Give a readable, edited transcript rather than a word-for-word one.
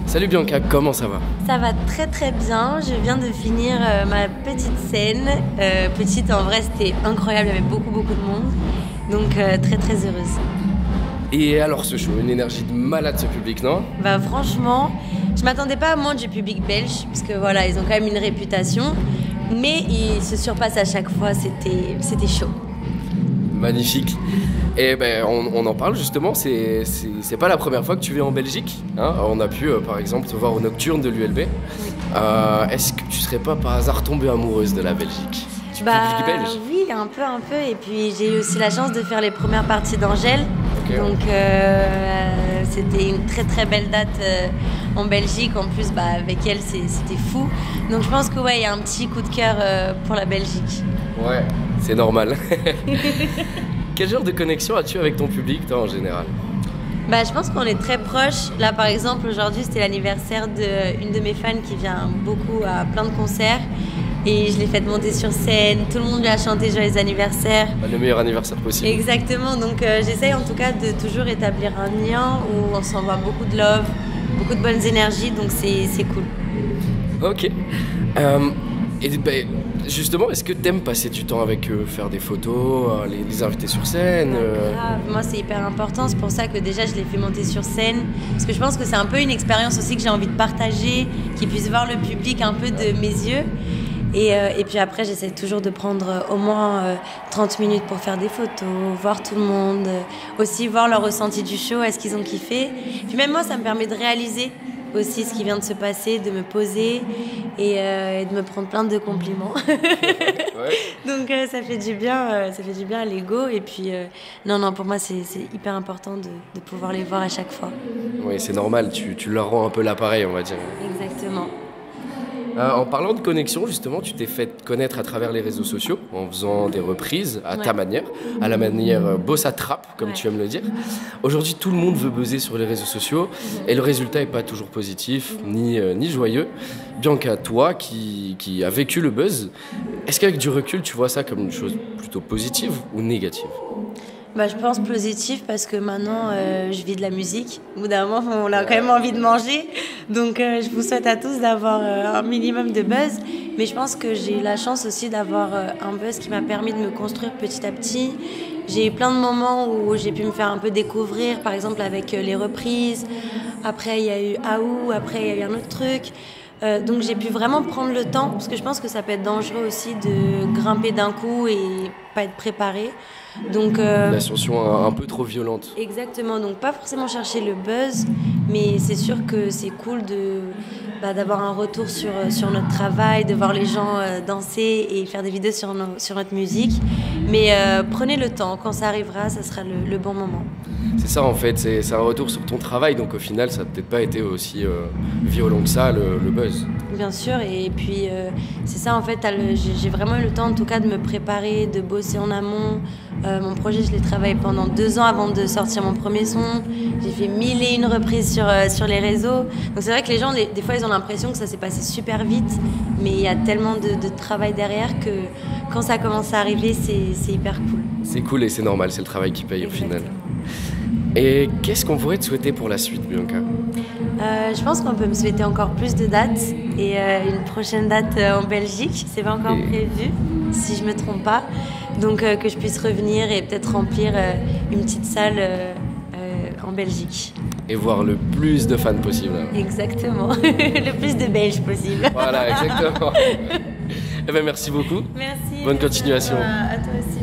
Salut Bianca, comment ça va? Ça va très très bien, je viens de finir ma petite scène. Petite en vrai c'était incroyable, il y avait beaucoup de monde, donc très très heureuse. Et alors ce show, une énergie de malade ce public, non? Bah franchement, je m'attendais pas à moins du public belge, parce que voilà, ils ont quand même une réputation, mais ils se surpassent à chaque fois, c'était chaud. Magnifique. Et ben on en parle justement, c'est pas la première fois que tu viens en Belgique, hein. On a pu par exemple te voir au Nocturne de l'ULB. Est-ce que tu serais pas par hasard tombée amoureuse de la Belgique? Du public belge? Oui, un peu, et puis j'ai eu aussi la chance de faire les premières parties d'Angèle. Okay. Donc c'était une très très belle date en Belgique. En plus avec elle c'était fou. Donc je pense que ouais, il y a un petit coup de cœur pour la Belgique. Ouais, c'est normal. Quel genre de connexion as-tu avec ton public toi en général? Je pense qu'on est très proches. Là par exemple aujourd'hui c'était l'anniversaire d'une de mes fans qui vient beaucoup à plein de concerts. Et je l'ai fait monter sur scène, tout le monde lui a chanté joyeux anniversaire. Le meilleur anniversaire possible. Exactement, donc j'essaye en tout cas de toujours établir un lien où on s'envoie beaucoup de love, beaucoup de bonnes énergies, donc c'est cool. Ok. Et justement, est-ce que t'aimes passer du temps avec eux, faire des photos, les inviter sur scène Grave. Moi c'est hyper important, c'est pour ça que déjà je les fais monter sur scène, parce que je pense que c'est un peu une expérience aussi que j'ai envie de partager, qu'ils puissent voir le public un peu de mes yeux. Et puis après, j'essaie toujours de prendre au moins 30 minutes pour faire des photos, voir tout le monde, aussi voir leur ressenti du show, est-ce qu'ils ont kiffé. Puis même moi, ça me permet de réaliser aussi ce qui vient de se passer, de me poser et de me prendre plein de compliments. Ouais. Donc ça fait du bien à l'ego. Et puis non, pour moi, c'est hyper important de pouvoir les voir à chaque fois. Oui, c'est normal, tu leur rends un peu l'appareil, on va dire. Exactement. En parlant de connexion, justement, tu t'es fait connaître à travers les réseaux sociaux en faisant des reprises à ta manière, à la manière boss à trappe, comme tu aimes le dire. Aujourd'hui, tout le monde veut buzzer sur les réseaux sociaux et le résultat n'est pas toujours positif ni joyeux. Bianca, toi qui as vécu le buzz, est-ce qu'avec du recul, tu vois ça comme une chose plutôt positive ou négative? Je pense positif parce que maintenant je vis de la musique. Au bout d'un moment, on a quand même envie de manger. Donc je vous souhaite à tous d'avoir un minimum de buzz. Mais je pense que j'ai eu la chance aussi d'avoir un buzz qui m'a permis de me construire petit à petit. J'ai eu plein de moments où j'ai pu me faire un peu découvrir, par exemple avec les reprises. Après, il y a eu Aou, après, il y a eu un autre truc. Donc j'ai pu vraiment prendre le temps, parce que je pense que ça peut être dangereux aussi de grimper d'un coup et pas être préparé. Donc une ascension un peu trop violente. Exactement, donc pas forcément chercher le buzz, mais c'est sûr que c'est cool d'avoir un retour sur notre travail, de voir les gens danser et faire des vidéos sur notre musique. Mais prenez le temps, quand ça arrivera, ça sera le bon moment. C'est ça en fait, c'est un retour sur ton travail, donc au final ça n'a peut-être pas été aussi violent que ça le buzz. Bien sûr, et puis c'est ça en fait, j'ai vraiment eu le temps en tout cas de me préparer, de bosser en amont. Mon projet je l'ai travaillé pendant 2 ans avant de sortir mon premier son. J'ai fait 1001 reprises sur les réseaux. Donc c'est vrai que les gens des fois ils ont l'impression que ça s'est passé super vite, mais il y a tellement de travail derrière que quand ça commence à arriver c'est hyper cool. C'est cool et c'est normal, c'est le travail qui paye. Exactement. Au final. Et qu'est-ce qu'on pourrait te souhaiter pour la suite, Bianca? Je pense qu'on peut me souhaiter encore plus de dates et une prochaine date en Belgique. C'est pas encore prévu, si je me trompe pas. Donc que je puisse revenir et peut-être remplir une petite salle en Belgique. Et voir le plus de fans possible. Exactement, le plus de Belges possible. Voilà, exactement. Eh bien, merci beaucoup. Merci. Bonne continuation. À toi aussi.